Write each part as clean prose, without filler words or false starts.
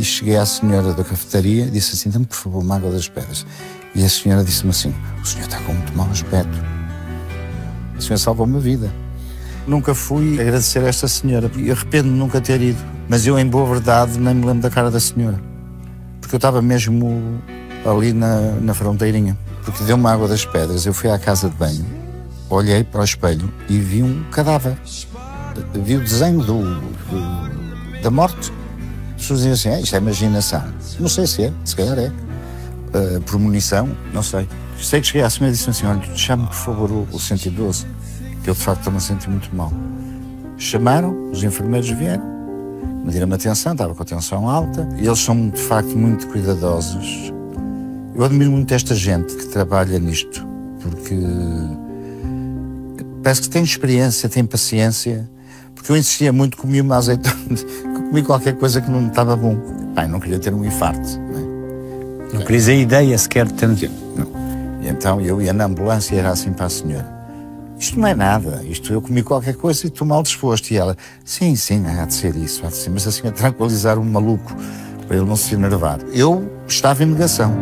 E cheguei à senhora da cafetaria e disse assim: dê-me por favor uma água das pedras. E a senhora disse-me assim: o senhor está com muito mau aspecto. A senhora salvou-me a vida. Nunca fui agradecer a esta senhora, e arrependo-me de nunca ter ido. Mas eu, em boa verdade, nem me lembro da cara da senhora. Porque eu estava mesmo ali na fronteirinha. Porque deu-me água das pedras, eu fui à casa de banho, olhei para o espelho e vi um cadáver. Vi o desenho da morte. As pessoas diziam assim: isto é imaginação. Não sei se calhar é. Premonição, não sei. Sei que cheguei à senhora e disse assim: olha, chame-me por favor o 112, que eu de facto estou-me a sentir muito mal. Chamaram, os enfermeiros vieram, mediram-me a tensão, estava com a tensão alta, e eles são de facto muito cuidadosos. Eu admiro muito esta gente que trabalha nisto, porque parece que tem experiência, tem paciência, porque eu insistia muito, comia uma azeitona, comi qualquer coisa que não me estava bom. Pai, não queria ter um infarto, não é? Não querias a ideia sequer de ter... Não. E então eu ia na ambulância e era assim para a senhora: isto não é nada, isto eu comi qualquer coisa e estou mal disposto. E ela: sim, há de ser isso, há de ser. Mas assim, a tranquilizar um maluco, para ele não se enervar. Eu estava em negação.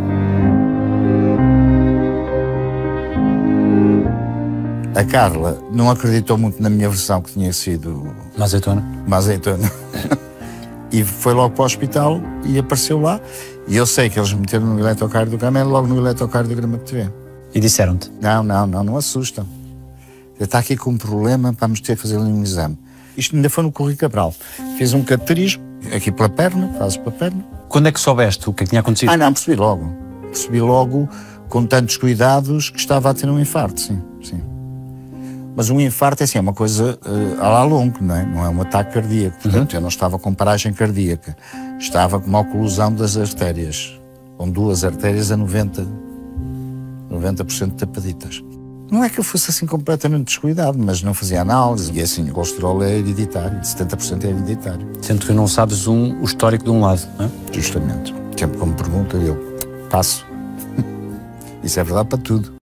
A Carla não acreditou muito na minha versão, que tinha sido... Uma azeitona? Uma azeitona. E foi logo para o hospital e apareceu lá. E eu sei que eles me meteram no eletrocardiograma, logo no eletrocardiograma que tivemos. E disseram-te? Não assustam. Está aqui com um problema, vamos ter que fazer um exame. Isto ainda foi no Correio Cabral. Fiz um cateterismo, aqui pela perna, fazes pela perna. Quando é que soubeste o que tinha acontecido? Não, percebi logo. Percebi logo, com tantos cuidados, que estava a ter um infarto, sim. Mas um infarto é assim, é uma coisa a lá longo, não é? Não é um ataque cardíaco. Portanto, eu não estava com paragem cardíaca. Estava com uma oclusão das artérias, com duas artérias a 90% tapaditas. Não é que eu fosse assim completamente descuidado, mas não fazia análise. E assim, o colesterol é hereditário, 70% é hereditário. Sendo que não sabes o histórico de um lado, não é? Justamente. Sempre como pergunta, eu passo. Isso é verdade para tudo.